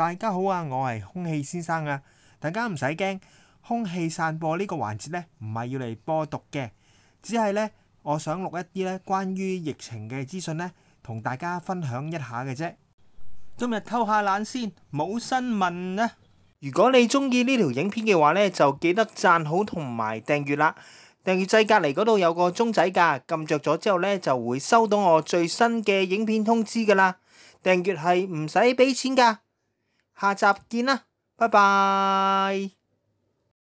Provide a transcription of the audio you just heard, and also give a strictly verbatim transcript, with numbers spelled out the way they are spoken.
大家好啊，我係空氣先生啊，大家唔使驚，空氣散播呢個環節呢，唔係要嚟播毒嘅，只係呢，我想錄一啲呢關於疫情嘅資訊呢，同大家分享一下嘅啫。今日偷下懶先，冇新聞啊！如果你中意呢條影片嘅話呢，就記得讚好同埋訂閱啦。訂閱掣隔離嗰度有個鐘仔㗎，撳着咗之後呢，就會收到我最新嘅影片通知㗎啦。訂閱係唔使俾錢㗎。下集見啦，拜拜。